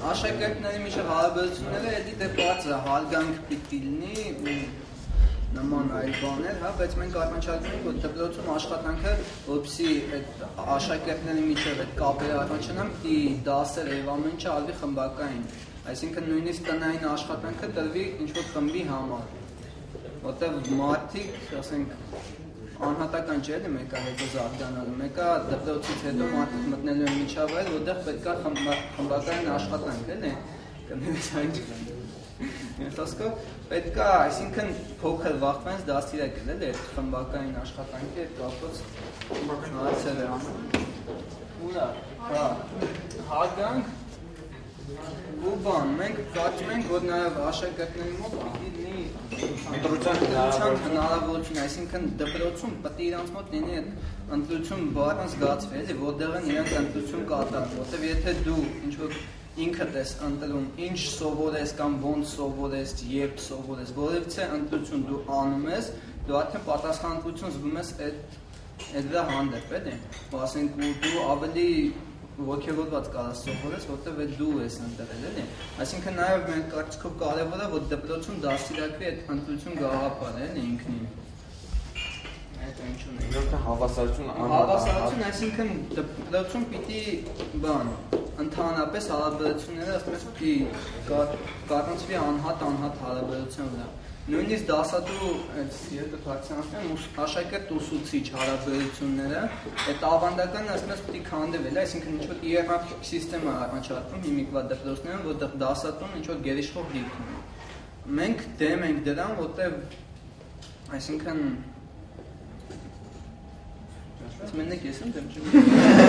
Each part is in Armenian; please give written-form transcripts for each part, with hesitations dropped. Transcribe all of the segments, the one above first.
աշակերտների միջև հարաբերությունները էլի դե բարձր է, հարգանք պիտի լինի, նման այլ բաներ, հա, բայց մենք առաջարկում ենք, որ դպրոցում աշխատանքը, որպեսզի այդ աշակերտների միջև այդ կապերը առաջանան, պիտի դասեր եւ ամեն ինչը արվի խմբակային, այսինքն նույնիսկ տնային աշխատանքը տրվի ինչ-որ խմբի համար, որտեղ մարդիկ, ասենք, անհատական չէ, մեկը հետո զարգանալու, մեկը դպրոցից հետո մարդիկ մտնելու են միջավայր, որտեղ պետք է խմբակային աշխատանք, էլի, կներես այն Խոսքով պետք է, այսինքն փոքր վախվանց դաստիարակել էլի այդ խմբակային աշխատանքի հետ կապված հարցերը ուրա, հա, հարգանք ու բան, մենք կարծում ենք, որ նաև աշակերտների մոտ պիտի լինի ընտրության հնարավորություն, այսինքն դպրոցում պետք է իրանց մոտ լինի այդ ընտրություն բառն զգացվի, էլի, որտեղ են իրանք ընտրություն կատարում, որտեղ եթե դու ինչ-որ ինքդ ես ընտրում, ինչ սովորես կամ ոնց սովորես, երբ սովորես, որևիցե ընտրություն դու անում ես, դու արդեն պատասխանատվություն զգում ես այդ դրա հանդեպ, էլի, ու ասենք դու ավելի ոգևորված կարաս սովորես, որտեղ դու ես ընտրել, էլի, այսինքն նաև մենք կարծիքով կարևոր է, որ դպրոցում դաստիարակվի այդ ընտրություն գաղափարը, էլի, ինքնին։ Հավասարություն, այսինքն դպրոցում պիտի բան, ընդհանրապես հարաբերությունները ասես պիտի կառուցվի անհատ հարաբերության վրա։ Նույնիսկ դասատու աշակերտ ուսուցիչ հարաբերությունները, այդ ավանդականը ասես պիտի քանդվել, այսինքն ինչ-որ իերարխիկ սիստեմա առաջարկում հիմիկվա դպրոցներում, որտեղ դասատուն ինչ-որ գերիշխող դիրք ունի։ Մենք դեմ ենք դրան, որտեղ այսինքն Մենեք ես եմ դեմ չեմ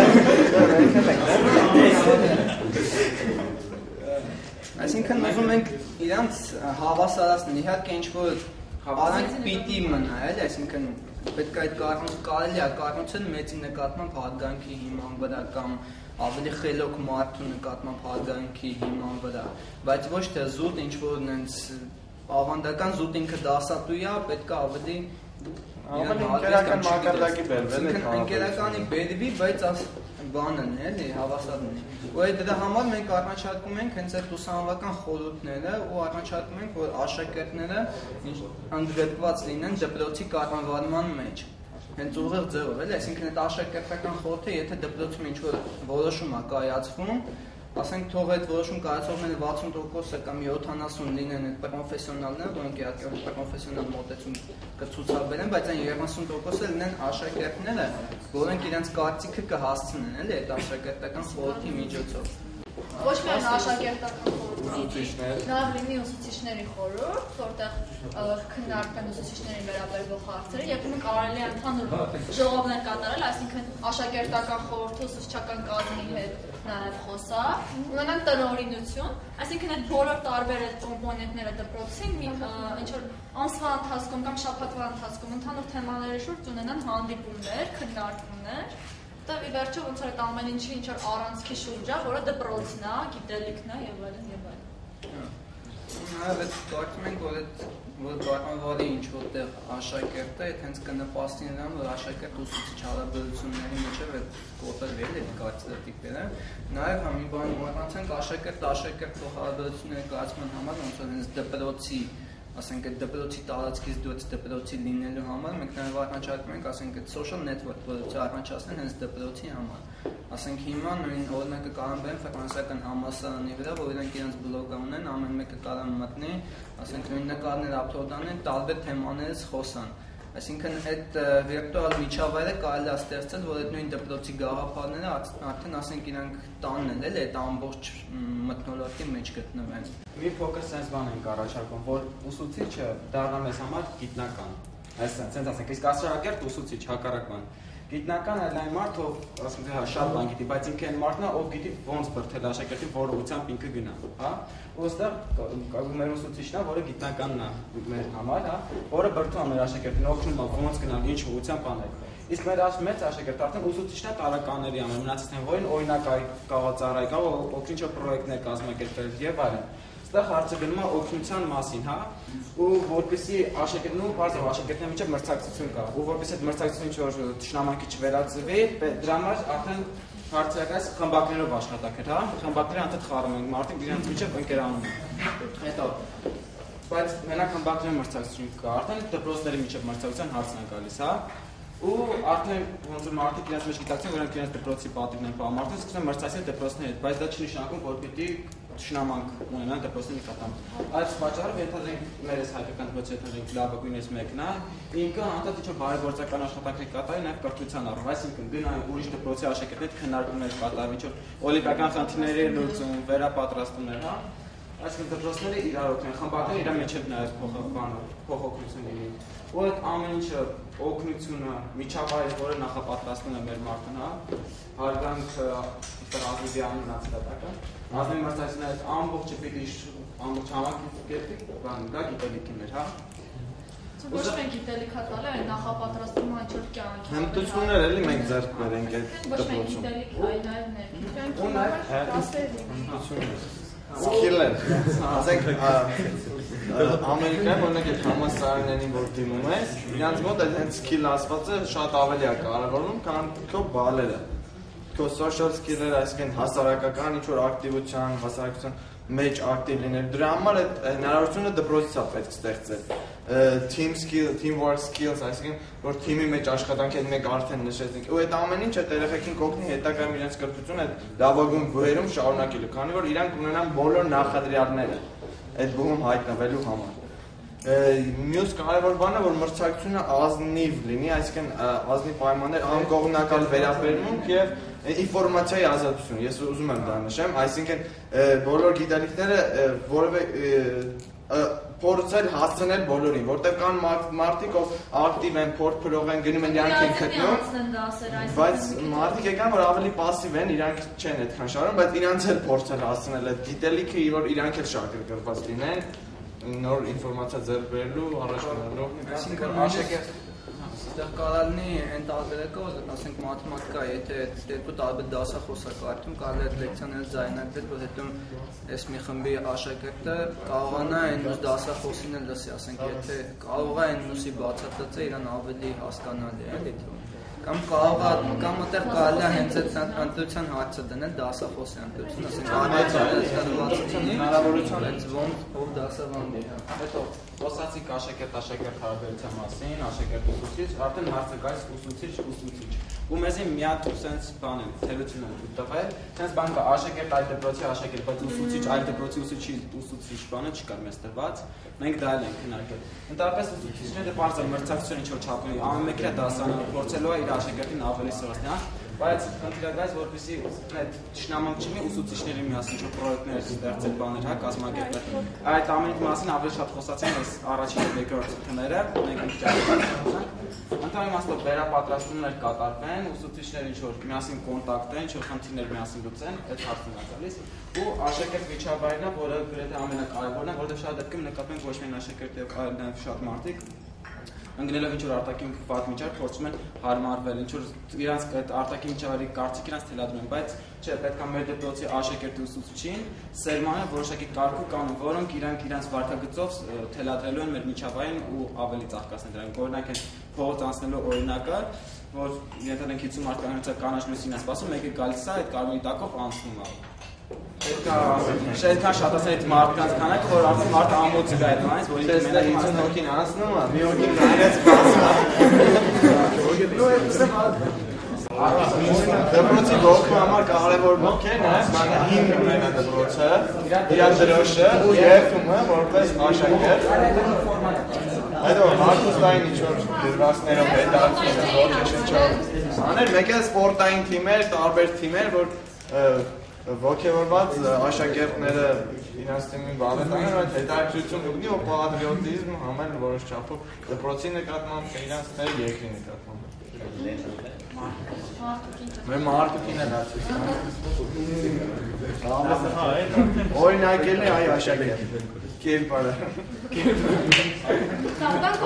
Այսինքն ուզում ենք իրանց հավասարացնել, իհարկե ինչ-որ արանք պիտի մնա, այսինքն պետք է այդ կարելի է կառուցել մեծի նկատմամբ հարգանքի հիման վրա կամ ավելի խելոք մարդու նկատմամբ հարգանքի հիման վրա, բայց ոչ թե զուտ ինչ-որ նենց ավանդական զուտ ինքը դասատու է, պետք է ավելի ընկերական մակարդակի բերվել է ընկերականի բերվի, բայց բանն է, էլի, հավասարն է։ Ու այդ դրա համար մենք առաջարկում ենք հենց այդ ուսանողական խորհուրդները ու առաջարկում ենք, որ աշակերտները ընդգրկված լինեն դպրոցի կառավարման մեջ։ Հենց ուղիղ ձևով, էլի, այսինքն այդ աշակերտական խորհուրդը, եթե դպրոցում ինչ-որ որոշում է կայացվում, ասենք թող այդ որոշում կայացողները 60%-ը կամ 70% լինեն այդ պրոֆեսիոնալները, որոնք իհարկե պրոֆեսիոնալ մոտեցում կցուցաբերեն, բայց այն 30%-ը լինեն աշակերտները, որոնք իրենց կարծիքը կհասցնեն, էլի, այդ աշակերտական խորհրդի միջոցով։ Ոչ միայն աշակերտական խորհուրդի, նաև լինի ուսուցիչների խորհուրդ, որտեղ քննարկվեն ուսուցիչներին վերաբերող հարցերը, երբեմն կարելի է ընդհանուր ժողովներ կատարել, այսինքն աշակերտական խորհուրդը ուսուցչական կազմի հետ նաև խոսալ, ունենան տնօրինություն, այսինքն այդ բոլոր տարբեր այդ կոմպոնենտները դպրոցի ինչ-որ ամսվա ընթացքում կամ շաբաթվա ընթացքում ընդհանուր թեմաների շուրջ ունենան հանդիպումներ, քննարկումներ, որտեղ ի վերջո ոնց որ այդ ամեն ինչի ինչ-որ առանցքի շուրջ է, որը դպրոցն է, գիտելիքն է եւ այլն եւ այլն։ Նաև այդ կարծում ենք, որ կառավարի ինչ-որտեղ աշակերտը, այդ հենց կնպաստի նրան, որ աշակերտ ուսուցիչ հարաբերությունների միջև այդ կոտրվել է կարծրատիպերը։ Նաև մի բան մոռացանք, աշակերտ հարաբերությունների կառուցման համար ոնց որ հենց դպրոցի ասենք այդ դպրոցի տարածքից դուրս դպրոցի լինելու համար մենք նաև առաջարկում ենք, ասենք այդ social network, որը առաջացնեն հենց դպրոցի համար։ Ասենք հիմա նույն օրինակը կարող են ֆրանսիական համալսարանի վրա, որ իրենք իրենց բլոգը ունեն, ամեն մեկը կարող մտնի, ասենք նույն նկարներ upload անեն, տարբեր թեմաներից խոսան։ Այսինքն այդ վիրտուալ միջավայրը կարելի է ստեղծել, որ այդ նույն դպրոցի գաղափարները արդեն ասենք իրանք տանն են, էլի այդ ամբողջ մթնոլորտի մեջ գտնվեն։ Մի փոքր sense բան ենք առաջարկում, որ ուսուցիչը դառնա մեզ համար գիտնական։ Այսինքն, ասենք, իսկ աշակերտ ուսուցիչ հակառակ բան։ Գիտնական այլ այն մարդ, ով ասենք շատ բան գիտի, բայց ինքը այն մարդն է, ով գիտի ոնց բրդել աշակերտին, որ ուղղությամբ ինքը գնա, հա։ Ու այստեղ մեր ուսուցիչն է, որը գիտնականն է մեր համար, հա, որը բրդում է մեր աշակերտին, օգնում է ոնց գնալ, ինչ ուղղությամբ անել։ Իսկ մեր մեծ աշակերտը արդեն ուսուցիչն է տարականների համար, մնացածն որին օրինակ կարող ծառայ, կարող օգնիչ պրոյեկտներ կազմակերպել եւ այլն։ Այստեղ հարցը գնում է օգնության մասին, հա, ու որպեսզի աշակերտն ու բարձր աշակերտների միջև մրցակցություն կա, ու որպեսզի այդ մրցակցությունը ինչ-որ թշնամանքի չվերածվի, դրա համար արդեն Հարցերից խմբակներով աշխատանք էր, հա, խմբակները անդադ խառնում են, մարդիկ իրենց միջև ընկերանում են։ Հետո, բայց մենակ խմբակների մրցակցություն կա, արդեն դպրոցների միջև մրցակցության հարցն է գալիս, հա։ Ու արդեն ոնց որ մարդիկ իրենց մեջ գիտակցեն, որ իրենց դպրոցի պատիվն են պահում, արդեն սկսում են մրցակցել դպրոցների հետ, բայց դա չի նշանակում, որ պիտի շնամանք ունենան դպրոցների նկատմամբ։ Այս պատճառով ենթադրենք մեր այս հայկական դպրոցի ենթադրենք լավագույնից մեկն է, ինքը անդադ ինչ-որ բարեգործական աշխատանքներ կատարի նաև կրթության առումով, այսինքն գնային ուրիշ դպրոցի աշակերտների հետ քննարկումներ կատարի, ինչ-որ օլիմպիական խնդիրների լուծում, վերապատրաստումներ, հա։ Այսինքն դպրոցները իրար օգնեն, խմբակները իրար միջև նաև փոխօգնություն լինի։ Ու այդ ամեն ինչը օգնությունը, միջավայրը, որը նախապատրաստում է մեր մարդուն, հա, հարգանք ազնիվյան մնացատակը, ազնիվ մրցակցությունն այդ ամբողջը պիտի ամբողջ համակերպի, բան կա գիտելիքի մեր, հա։ Ոչ մենք գիտելիքա տալը, այն նախապատրաստում անչոր կյանքի։ Հմտություններ էլի մենք ձեռք բերենք այդ Ոչ մենք դպրոցում։ գիտելիք, այլ նաև ներքին կյանքի Հմտություններ։ Skiller, ասենք Ամերիկայում օրինակ այդ համալսարաններին որ դիմում ես, իրանց մոտ այդ skill ասվածը շատ ավելի է կարևորում, քան քո բալերը։ Քո social skill-երը, այսինքն հասարակական ինչ-որ ակտիվության, հասարակության մեջ ակտիվ լինել։ Դրա համար այդ հնարավորությունը դպրոցից է պետք ստեղծել։ Team skill, teamwork skills, այսինքն որ թիմի մեջ աշխատանքի հետ մեկ արդեն նշեցինք։ Ու այդ ամեն ինչը երեխեքին կօգնի հետագայում իրենց կրթությունը այդ լավագույն բուհերում շարունակելու, քանի որ իրանք ունենան բոլոր նախադրյալները այդ բուհում հայտնվելու համար։ Մյուս կարևոր բանը որ մրցակցությունը ազնիվ լինի, այսինքն ազնիվ պայմաններ, անկողմնակալ վերաբերմունք եւ ինֆորմացիայի ազատություն։ Ես ուզում եմ դա նշեմ, այսինքն բոլոր գիտելիքները որևէ փորձել հասցնել բոլորին, որտեղ կան մարդիկ, ով ակտիվ են, փորձ են, գնում են իրանք են գտնում, բայց մարդիկ եկան, որ ավելի пассив են, իրանք չեն այդքան շարում, բայց իրանց էլ փորձել հասցնել այդ գիտելիքը, որ իրանք էլ շահագրգռված լինեն, նոր ինֆորմացիա ձեռք բերելու, առաջ գնալու։ Այսինքն աշակերտ այստեղ կարող լինի այն տարբերակը, ասենք մաթեմատիկա, եթե երկու տարբեր դասախոսա կարդում, կարելի է այդ լեկցիաները ձայնագրել, որ հետո այս մի խմբի աշակերտը կարողանա այն մյուս դասախոսին էլ լսի, ասենք եթե կարող է այն մյուսի բացատրածը իրան ավելի հասկանալի է, էլի թվում։ Կամ կարող է կամ այդտեղ կարելի է հենց այդ ընտրության հարցը դնել դասախոսի ընտրություն, ասենք հնարավորություն այդ ոնց ով դասավանդի։ Հետո խոսացիք աշակերտ հարաբերության մասին, աշակերտ ուսուցիչ, արդեն հարցը գալիս ուսուցիչ։ Ու մեզի մի հատ sense բան է, թերություն են տվել, sense բան կա աշակերտ այլ դպրոցի աշակերտ, բայց ուսուցիչ այլ դպրոցի ուսուցիչ բանը չկար մեզ տրված, մենք դա էլ ենք քննարկել։ Ընդհանրապես ուսուցիչները բարձր մրցակցություն ինչ-որ չափի, ամեն մեկը դասարանը փորձելու է իր աշակերտին ավելի սրացնել, հա։ Բայց խնդիրը գայս որպեսզի այդ շնամանք չլինի ուսուցիչների միասին ինչ-որ պրոյեկտներ ստեղծել բաներ, հա, կազմակերպել։ Այդ ամենի մասին ավելի շատ խոսացին այս առաջին եւ երկրորդ թվները, մենք ընդհանուր իմաստով վերապատրաստումներ կատարվեն, ուսուցիչները ինչ-որ միասին կոնտակտեն, ինչ-որ խնդիրներ միասին լուծեն, այդ հարցն է գալիս։ Ու աշակերտ միջավայրն է, որը գրեթե ամենակարևորն է, որովհետեւ շատ դեպքում նկատենք ոչ միայն աշակերտ եւ այլ նաեւ շատ մարդիկ ընկնելով ինչ-որ արտաքին պատմիջար փորձում են հարմարվել, ինչ-որ իրանց այդ արտաքին միջավայրի կարծիք իրանց թելադրում են, բայց չէ, պետք է մեր դպրոցի աշակերտի ուսուցիչին սերմանը որոշակի կարգ ու կանոն, որոնք իրանց վարքագծով թելադրելու են մեր միջավայրին ու ավելի ծաղկացնել դրանք։ Օրինակ են փողոց անցնելու օրինակը, որ ենթադրենք 50 մարդկանց կանաչ լույսին է սպասում, մեկը գալիս է այդ կարմիրի տակով անցնում է։ Պետք է շատացնել այդ մարդկանց քանակը, որ արդեն մարդը ամոթ գա այդ բանից, որ ինքը մենակ 50 հոգին անցնում է, մի հոգին նայեց դպրոցի ողջու համար կարևոր բան է նաև բանը հիմնն է դպրոցը, իր դրոշը եւ ումը որպես աշակերտ։ Հետո հարկուստային ինչ-որ դրվածներով հետարացնել ողջաշնչով աներ, մեկ է սպորտային թիմեր, տարբեր թիմեր, որ ոգևորված աշակերտները իրենց թիմին բավականին այդ հետաքրքրություն ունի ու պատրիոտիզմ համել որոշ չափով դպրոցի նկատմամբ իրենց թե երկրի նկատմամբ։ Մեր մարտիկին է դարձել։ Օրինակել է այ աշակերտ։ Կերպարը։ Տաղտան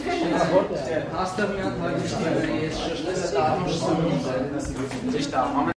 կորտել հաստատ մի հատ հայտնի ես շշտել է դառնում շսում։ Ճիշտ է,